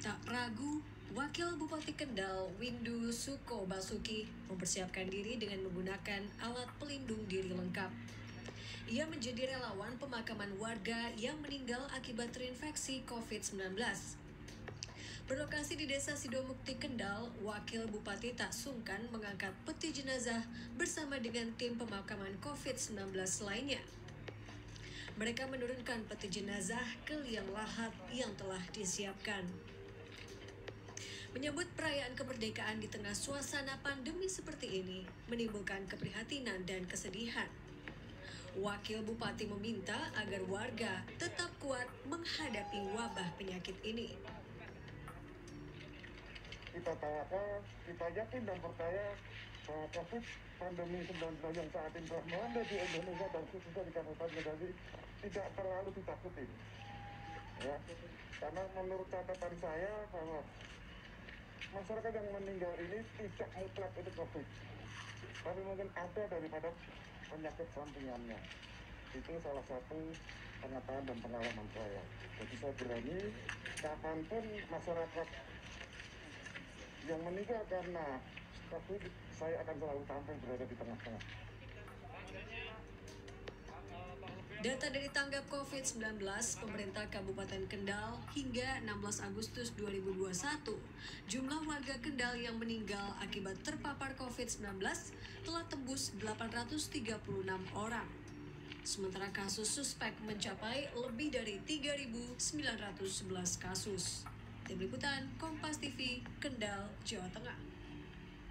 Tak ragu, Wakil Bupati Kendal Windu Suko Basuki mempersiapkan diri dengan menggunakan alat pelindung diri lengkap. Ia menjadi relawan pemakaman warga yang meninggal akibat terinfeksi COVID-19. Berlokasi di Desa Sidomukti Kendal, Wakil Bupati tak sungkan mengangkat peti jenazah bersama dengan tim pemakaman COVID-19 lainnya. Mereka menurunkan peti jenazah ke liang lahat yang telah disiapkan. Menyambut perayaan kemerdekaan di tengah suasana pandemi seperti ini menimbulkan keprihatinan dan kesedihan. Wakil Bupati meminta agar warga tetap kuat menghadapi wabah penyakit ini. Kita tawakal, kita yakin dan percaya bahwa COVID pandemi 19 yang saat ini telah melanda di Indonesia dan khususnya di Kabupaten Kendal tidak terlalu ditakuti. Ya, karena menurut catatan saya bahwa masyarakat yang meninggal ini tidak mutlak itu COVID, tapi mungkin ada daripada penyakit sampingannya. Itu salah satu pengetahuan dan pengalaman saya. Jadi saya berani kapanpun masyarakat yang meninggal karena COVID, saya akan selalu tampil berada di tengah-tengah. Data dari tanggap COVID-19 pemerintah Kabupaten Kendal hingga 16 Agustus 2021, jumlah warga Kendal yang meninggal akibat terpapar COVID-19 telah tembus 836 orang. Sementara kasus suspek mencapai lebih dari 3.911 kasus. Tim Liputan Kompas TV, Kendal, Jawa Tengah.